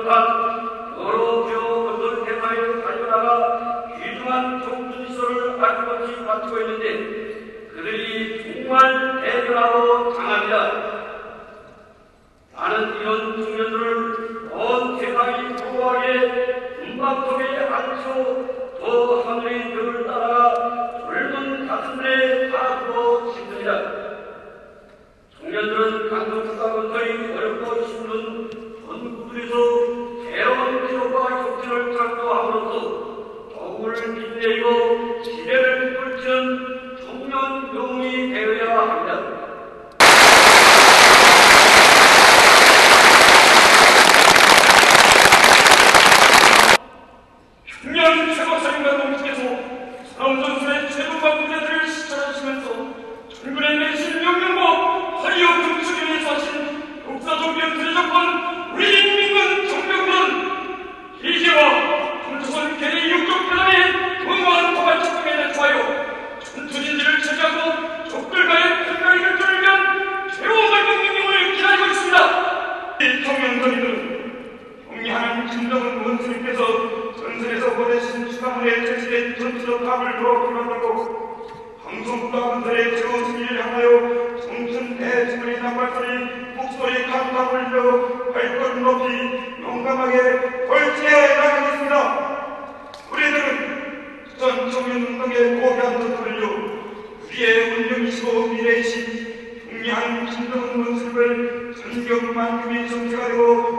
비롯한 여러 주요 어떤 대사에 달려나가 귀중한 정준시설을 아낌없이 바치고 있는데 그들이 정말 대견하고 장합니다. 나는 이런 청년들을 온 세상이 보호하게 금방 속에 앉혀 저 하늘의 벽을 따라 젊은 가슴에 닿고 싶습니다. 청년들은 강동수사건설이 어렵고 힘든 전국들에서 새로운 기록과 혁신을 창조함으로써 더욱을 빛내고 시대를 펼치는 청년 영웅이 되어야 합니다. 청년 최고사령관 동지께서 사람전술의 최고가 무대들을 시찰하시면서 전군의 내신 명령과 화리어 금수련에서 하신 역사적 연투를 접한 우리 인민군 정병군 기계와 군조선 개의 육적 대단의 건강한 도발 축구에 대하여 전투진지를 차지하고 적들과의 편가의 결전을 위한 최후의 명령을 기다리고 있습니다. 이 청년들은 경리하는 김정은 원수님께서 전선에서 보내신 추가문의 제시된 전투적 답을 도와주려고 방송국과 건설의 새로운 승리를 향하여 청춘 대주문의 낭발소리 목소리 감탄을 흘려 발걸음 높이 용감하게 벌치해 나가겠습니다. 우리들은 전 청년운동의 고귀한 전투를요 우리의 운명이시고 미래이신 경리한 김정은 원수님을 전경만큼이 정체가 되고